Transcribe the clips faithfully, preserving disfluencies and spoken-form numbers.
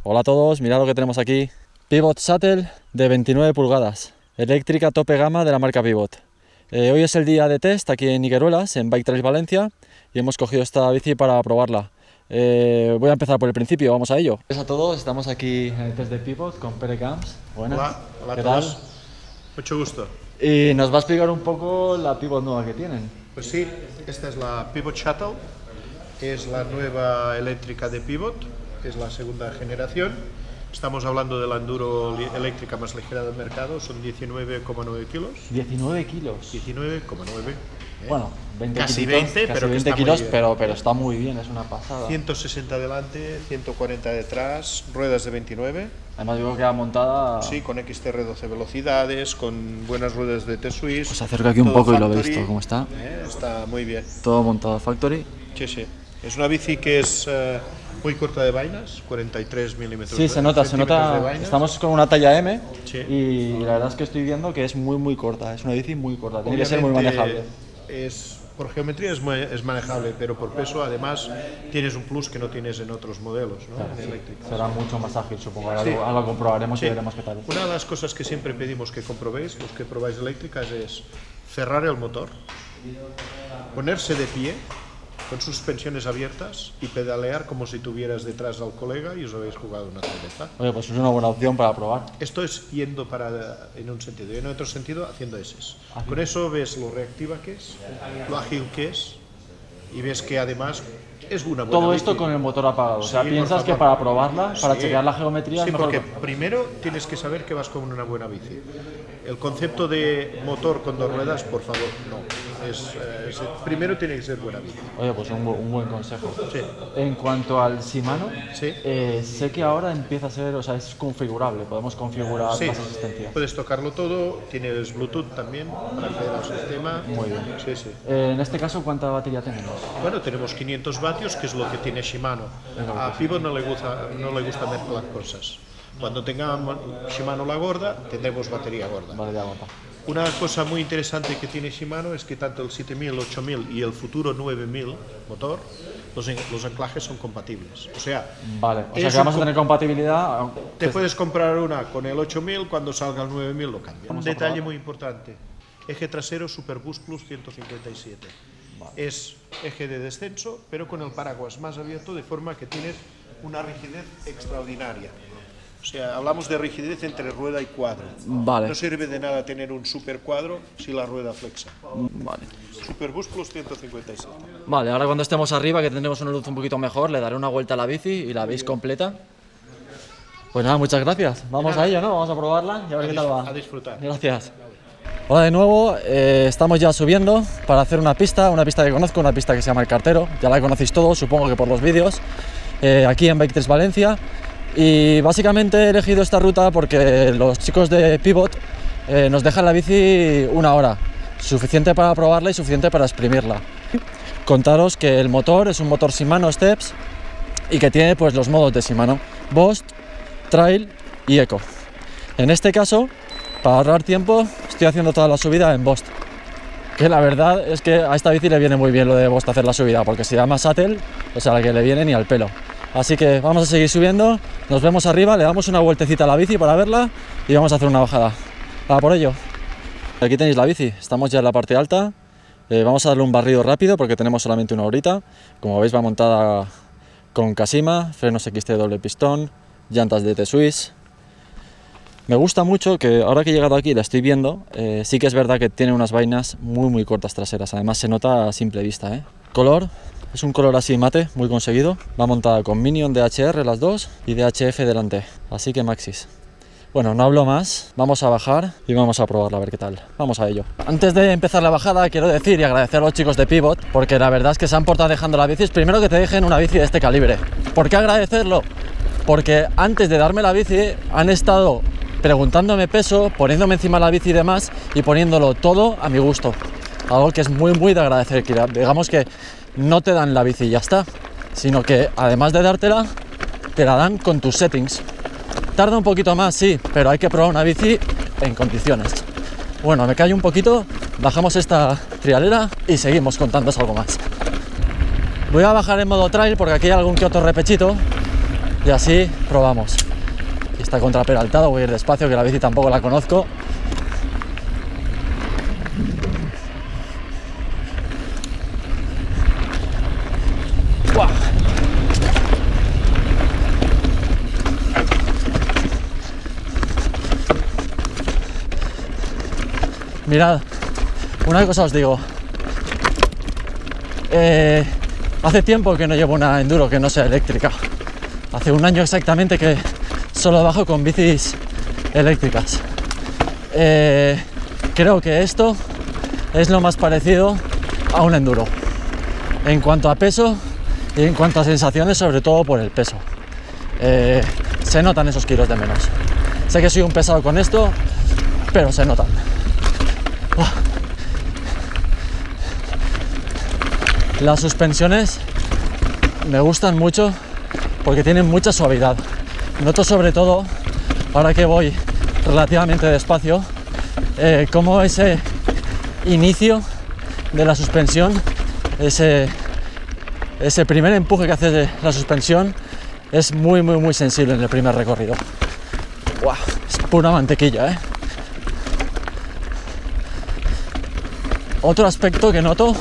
Hola a todos, mirad lo que tenemos aquí. Pivot Shuttle de veintinueve pulgadas, eléctrica tope gama de la marca Pivot. Eh, hoy es el día de test aquí en Nigueruelas, en Bike Trails Valencia, y hemos cogido esta bici para probarla. Eh, voy a empezar por el principio, vamos a ello. Hola a todos, estamos aquí en el test de Pivot con Pere Camps. Buenas. Hola, hola a ¿Qué todos. tal? Mucho gusto. Y nos va a explicar un poco la Pivot nueva que tienen. Pues sí, esta es la Pivot Shuttle, es la nueva eléctrica de Pivot, es la segunda generación. Estamos hablando de la enduro eléctrica más ligera del mercado, son diecinueve coma nueve kilos. diecinueve kilos. diecinueve coma nueve. ¿eh? Bueno, veinte Casi kilitos, veinte, casi pero que veinte está muy kilos, bien. pero, pero está muy bien, es una pasada. ciento sesenta delante, ciento cuarenta detrás, ruedas de veintinueve. Además digo que va montada... Sí, con X T R doce velocidades, con buenas ruedas de T-Swiss. Os acerco aquí un todo poco y lo factory, veis todo cómo está. ¿eh? Está muy bien. Todo montado factory. Sí, sí. Es una bici que es eh, muy corta de vainas, cuarenta y tres milímetros. Sí, se nota, se nota. Estamos con una talla M, Sí. y la verdad es que estoy viendo que es muy muy corta, es una bici muy corta, tiene que ser muy Obviamente, manejable. Es, por geometría es, muy- es manejable, pero por peso además tienes un plus que no tienes en otros modelos, ¿no? En eléctricos. Será mucho más ágil, supongo. Ahora, Sí. lo, ahora lo comprobaremos Sí. y veremos qué tal. Una de las cosas que siempre pedimos que comprobéis, los que probáis eléctricas, es cerrar el motor, ponerse de pie, con suspensiones abiertas y pedalear como si tuvieras detrás al colega y os habéis jugado una cerveza. Oye, pues es una buena opción para probar. Esto es yendo para, en un sentido y en otro sentido haciendo eses. Ágil. Con eso ves lo reactiva que es, lo ágil que es y ves que además es una buena Todo esto bici. con el motor apagado, o sea, Sí, piensas por que favor. para probarla, para Sí. chequear la geometría Sí, es mejor... porque primero tienes que saber que vas con una buena bici. El concepto de motor con dos ruedas, por favor, no. Es, eh, es- primero tiene que ser buena bici. Oye, pues un, bu- un buen consejo. Sí. En cuanto al Shimano, Sí. eh, sé que ahora empieza a ser, o sea, es configurable, podemos configurar Sí, las asistencias. puedes tocarlo todo, tienes Bluetooth también para acceder al sistema. Muy bien. Sí, sí. Eh, en este caso, ¿cuánta batería tenemos? Bueno, tenemos quinientos vatios, que es lo que tiene Shimano. A Pivot no le gusta, no le gusta mezclar cosas. Cuando tengamos Shimano la gorda, tendremos batería gorda. Batería gorda. Una cosa muy interesante que tiene Shimano es que tanto el siete mil, ocho mil y el futuro nueve mil motor, los, en- los anclajes son compatibles. O sea, Vale, o sea es que vamos a un tener compatibilidad. te puedes comprar una con el ocho mil, cuando salga el nueve mil lo cambias. Un Vamos a detalle probar. muy importante, eje trasero Superboost Plus ciento cincuenta y siete. Es eje de descenso, pero con el paraguas más abierto, de forma que tienes una rigidez extraordinaria. O sea, hablamos de rigidez entre rueda y cuadro. Vale. No sirve de nada tener un super cuadro si la rueda flexa. Vale. Superboost Plus ciento cincuenta y siete. Vale, ahora cuando estemos arriba, que tendremos una luz un poquito mejor, le daré una vuelta a la bici y la veis completa. Pues nada, muchas gracias. Vamos a ello, ¿no? Vamos a probarla y a ver qué tal va. A disfrutar. Gracias. Hola de nuevo, eh, estamos ya subiendo para hacer una pista, una pista que conozco, una pista que se llama El Cartero, ya la conocéis todos, supongo que por los vídeos, eh, aquí en Bike Trails Valencia, y básicamente he elegido esta ruta porque los chicos de Pivot eh, nos dejan la bici una hora, suficiente para probarla y suficiente para exprimirla. Contaros que el motor es un motor Shimano Steps y que tiene pues los modos de Shimano, Bost, Trail y Eco. En este caso, para ahorrar tiempo, estoy haciendo toda la subida en Bost. Que la verdad es que a esta bici le viene muy bien lo de Bost hacer la subida, porque se llama Shuttle, o sea, que le viene ni al pelo. Así que vamos a seguir subiendo, nos vemos arriba, le damos una vueltecita a la bici para verla y vamos a hacer una bajada. Va por ello. Aquí tenéis la bici, estamos ya en la parte alta. Eh, vamos a darle un barrido rápido porque tenemos solamente una horita. Como veis, va montada con Kashima, frenos X T doble pistón, llantas de T-Swiss. Me gusta mucho que ahora que he llegado aquí y la estoy viendo, eh, sí que es verdad que tiene unas vainas muy muy cortas traseras, además se nota a simple vista, ¿eh? Color, es un color así mate, muy conseguido, va montada con Minion D H R las dos y D H F delante, así que Maxxis. Bueno, no hablo más, vamos a bajar y vamos a probarla a ver qué tal, vamos a ello. Antes de empezar la bajada quiero decir y agradecer a los chicos de Pivot, porque la verdad es que se han portado dejando la bici, primero que te dejen una bici de este calibre. ¿Por qué agradecerlo? Porque antes de darme la bici han estado preguntándome peso, poniéndome encima la bici y demás y poniéndolo todo a mi gusto. Algo que es muy muy de agradecer, que digamos que no te dan la bici y ya está, sino que además de dártela, te la dan con tus settings. Tarda un poquito más, sí, pero hay que probar una bici en condiciones. Bueno, me callo un poquito, bajamos esta trialera y seguimos contándoos algo más. Voy a bajar en modo trail porque aquí hay algún que otro repechito y así probamos. Y está contraperaltado, voy a ir despacio, que la bici tampoco la conozco. ¡Buah! Mirad, una cosa os digo, eh, hace tiempo que no llevo una enduro que no sea eléctrica. Hace un año exactamente que solo bajo con bicis eléctricas. Eh, creo que esto es lo más parecido a un enduro en cuanto a peso y en cuanto a sensaciones, sobre todo por el peso. Eh, se notan esos kilos de menos. Sé que soy un pesado con esto, pero se notan. Oh. Las suspensiones me gustan mucho porque tienen mucha suavidad. Noto sobre todo, ahora que voy relativamente despacio, eh, como ese inicio de la suspensión, ese, ese primer empuje que hace de la suspensión es muy muy muy sensible en el primer recorrido. ¡Wow! Es pura mantequilla, ¿eh? Otro aspecto que noto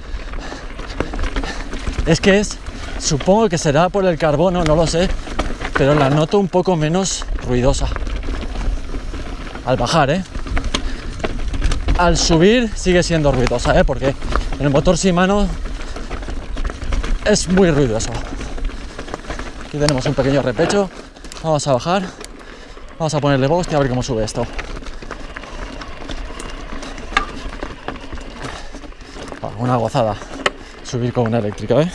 es que es, supongo que será por el carbono, no lo sé, pero la noto un poco menos ruidosa al bajar, ¿eh? Al subir sigue siendo ruidosa, ¿eh? Porque el motor Shimano es muy ruidoso. Aquí tenemos un pequeño repecho, vamos a bajar, vamos a ponerle box y a ver cómo sube esto. Una gozada subir con una eléctrica, ¿eh?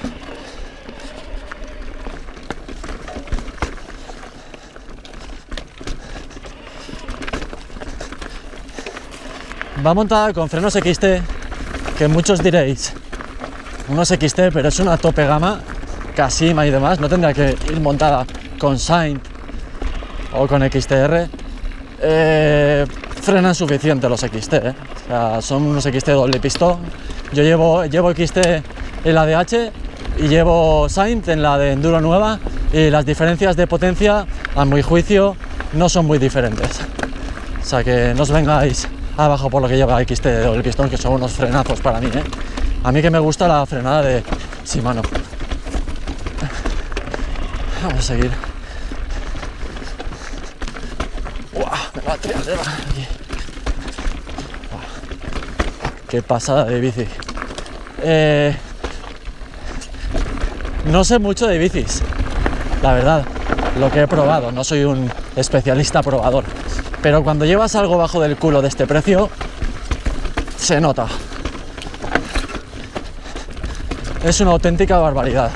Va montada con frenos X T, que muchos diréis, unos X T, pero es una tope gama, Kashima y demás, no tendría que ir montada con Saint o con X T R. Eh, frenan suficiente los X T, ¿eh? O sea, son unos X T doble pistón. Yo llevo, llevo X T en la D H y llevo Saint en la de enduro nueva, y las diferencias de potencia, a mi juicio, no son muy diferentes. O sea, que no os vengáis abajo por lo que lleva X T de doble pistón, que son unos frenazos para mí, ¿eh? A mí que me gusta la frenada de Shimano. Vamos a seguir. ¡Uah! Me va a tirar de aquí. Qué pasada de bici. Eh, no sé mucho de bicis, la verdad, lo que he probado, no soy un especialista probador, pero cuando llevas algo bajo del culo de este precio, se nota. Es una auténtica barbaridad.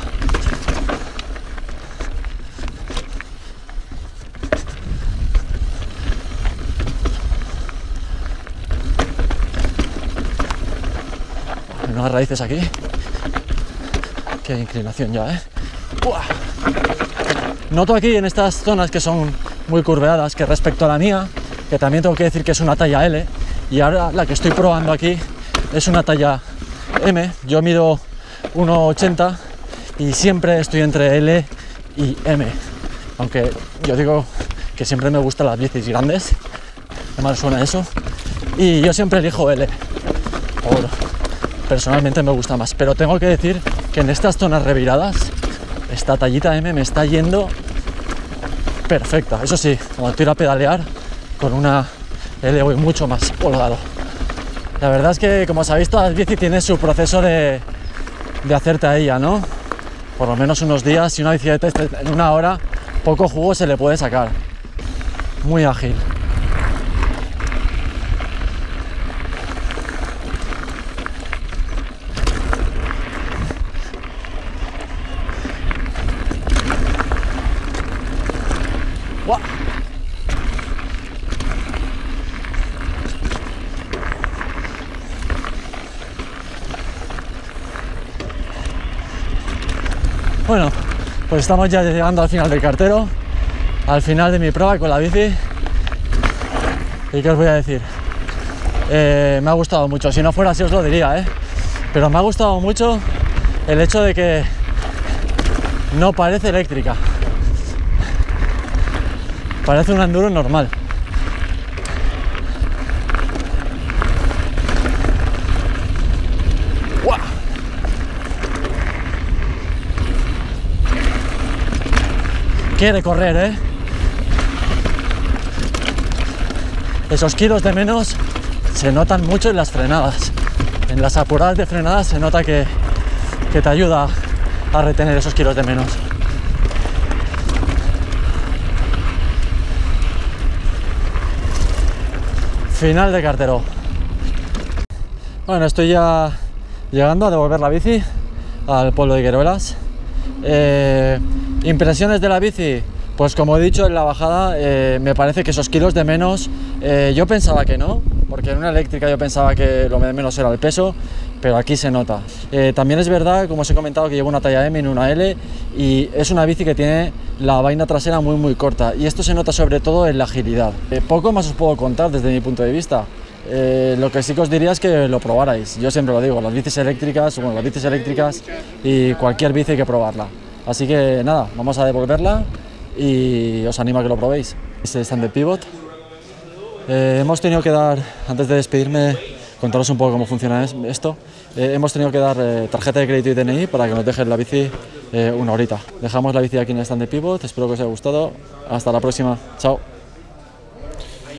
Unas raíces aquí. Qué inclinación ya, ¿eh? ¡Uah! Noto aquí en estas zonas que son muy curveadas que respecto a la mía, que también tengo que decir que es una talla L, y ahora la que estoy probando aquí es una talla M. Yo mido uno ochenta y siempre estoy entre L y M, aunque yo digo que siempre me gustan las bicis grandes, qué mal suena eso, y yo siempre elijo L. Por, personalmente me gusta más, pero tengo que decir que en estas zonas reviradas esta tallita M me está yendo perfecta. Eso sí, cuando tiro a pedalear con una L voy mucho más holgado. La verdad es que, como sabéis, todas las bicis tienen su proceso de, de hacerte a ella, ¿no? Por lo menos unos días, si una bicicleta en una hora, poco jugo se le puede sacar. Muy ágil. ¡Guau! Bueno, pues estamos ya llegando al final del cartero, al final de mi prueba con la bici. ¿Y qué os voy a decir? Eh, me ha gustado mucho, si no fuera así os lo diría, ¿eh? Pero me ha gustado mucho el hecho de que no parece eléctrica. Parece un enduro normal. ¡Guau! Quiere correr, ¿eh? Esos kilos de menos se notan mucho en las frenadas. En las apuradas de frenadas se nota que, que te ayuda a retener esos kilos de menos. Final de Cartero. Bueno, estoy ya llegando a devolver la bici al pueblo de Queruelas. Eh, impresiones de la bici, pues como he dicho en la bajada, eh, me parece que esos kilos de menos, eh, yo pensaba que no, porque en una eléctrica yo pensaba que lo de menos era el peso, pero aquí se nota. Eh, también es verdad, como os he comentado, que llevo una talla M y una L, y es una bici que tiene la vaina trasera muy muy corta, y esto se nota sobre todo en la agilidad. Eh, poco más os puedo contar desde mi punto de vista. Eh, lo que sí que os diría es que lo probarais. Yo siempre lo digo, las bicis eléctricas, bueno, las bicis eléctricas y cualquier bici hay que probarla. Así que nada, vamos a devolverla y os animo a que lo probéis. Este stand de pivot. Eh, hemos tenido que dar, antes de despedirme, contaros un poco cómo funciona esto. Eh, hemos tenido que dar eh, tarjeta de crédito y D N I para que nos dejen la bici eh, una horita. Dejamos la bici aquí en el stand de pivot, espero que os haya gustado. Hasta la próxima, chao.